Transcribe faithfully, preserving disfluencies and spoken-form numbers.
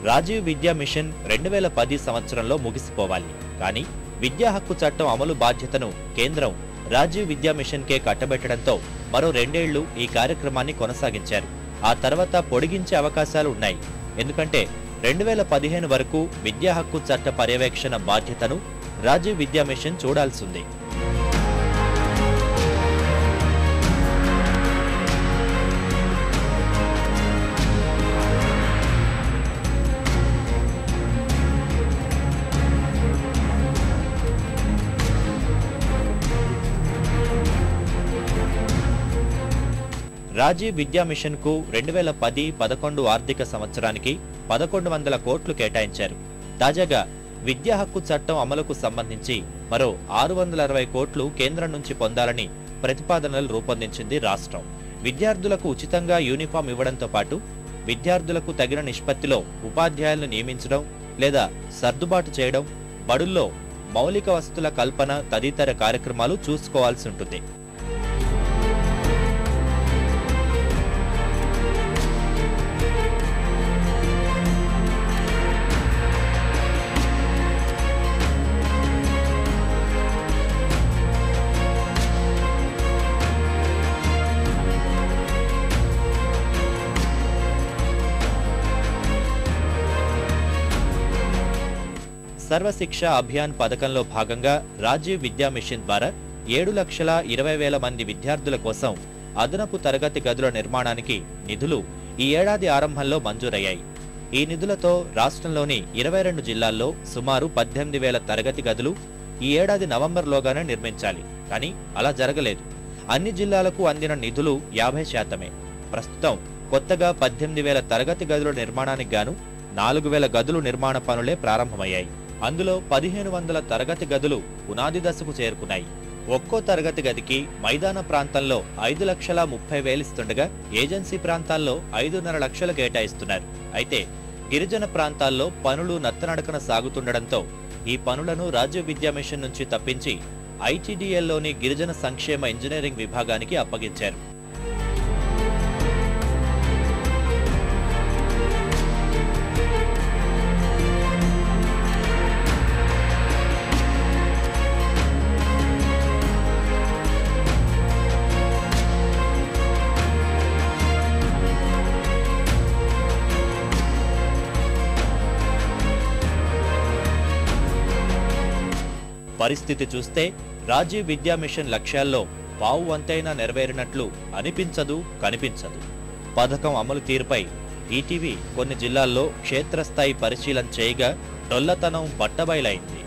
రాజీవ్ విద్యా మిషన్ రెండు వేల పది సంవత్సరంలో ముగిసిపోవాలి. కానీ విద్యా హక్కు చట్టం అమలు బాధ్యతను కేంద్రం రాజీవ్ విద్యా మిషన్ కే కట్టబెట్టడంతో మరో రెండేళ్లు ఈ కార్యక్రమాన్ని కొనసాగించారు. ఆ తర్వాత పొడిగించే అవకాశాలు ఉన్నాయి. ఎందుకంటే రెండు వేల పదిహేను వరకు విద్యా హక్కు చట్ట పర్యవేక్షణ బాధ్యతను రాజీవ్ విద్యా మిషన్ చూడాల్సింది. రాజీవ్ విద్యా మిషన్ కు రెండు వేల పది పదకొండు ఆర్థిక సంవత్సరానికి పదకొండు వందల కోట్లు కేటాయించారు. తాజాగా విద్యా హక్కు చట్టం అమలుకు సంబంధించి మరో ఆరు వందల అరవై కోట్లు కేంద్రం నుంచి పొందాలని ప్రతిపాదనలు రూపొందించింది రాష్ట్రం. విద్యార్థులకు ఉచితంగా యూనిఫామ్ ఇవ్వడంతో పాటు విద్యార్థులకు తగిన నిష్పత్తిలో ఉపాధ్యాయులను నియమించడం లేదా సర్దుబాటు చేయడం, బడుల్లో మౌలిక వసతుల కల్పన తదితర కార్యక్రమాలు చూసుకోవాల్సి ఉంటుంది. సర్వశిక్ష అభియాన్ పథకంలో భాగంగా రాజీవ్ విద్యా మిషన్ ద్వారా ఏడు లక్షల ఇరవై వేల మంది విద్యార్థుల కోసం అదనపు తరగతి గదుల నిర్మాణానికి నిధులు ఈ ఏడాది ఆరంభంలో మంజూరయ్యాయి. ఈ నిధులతో రాష్ట్రంలోని ఇరవై రెండు జిల్లాల్లో సుమారు పద్దెనిమిది వేల తరగతి గదులు ఈ ఏడాది నవంబర్లోగానే నిర్మించాలి. కానీ అలా జరగలేదు. అన్ని జిల్లాలకు అందిన నిధులు యాభై శాతమే. ప్రస్తుతం కొత్తగా పద్దెనిమిది వేల తరగతి గదుల నిర్మాణానికి గాను నాలుగు వేల గదులు నిర్మాణ పనులే ప్రారంభమయ్యాయి. అందులో పదిహేను వందల తరగతి గదులు పునాది దశకు చేరుకున్నాయి. ఒక్కో తరగతి గదికి మైదాన ప్రాంతంలో ఐదు లక్షల ముప్పై వేలిస్తుండగా ఏజెన్సీ ప్రాంతాల్లో ఐదున్నర లక్షలు కేటాయిస్తున్నారు. అయితే గిరిజన ప్రాంతాల్లో పనులు నత్తనడకన సాగుతుండటంతో ఈ పనులను రాజీవ్ విద్యా మిషన్ నుంచి తప్పించి ఐటీడీఎల్లోని గిరిజన సంక్షేమ ఇంజనీరింగ్ విభాగానికి అప్పగించారు. పరిస్థితి చూస్తే రాజీవ్ విద్యా మిషన్ లక్ష్యాల్లో పావు వంతైనా నెరవేరినట్లు అనిపించదు, కనిపించదు. పథకం అమలు తీరుపై ఈటీవీ కొన్ని జిల్లాల్లో క్షేత్రస్థాయి పరిశీలన చేయగా డొల్లతనం బట్టబయలైంది.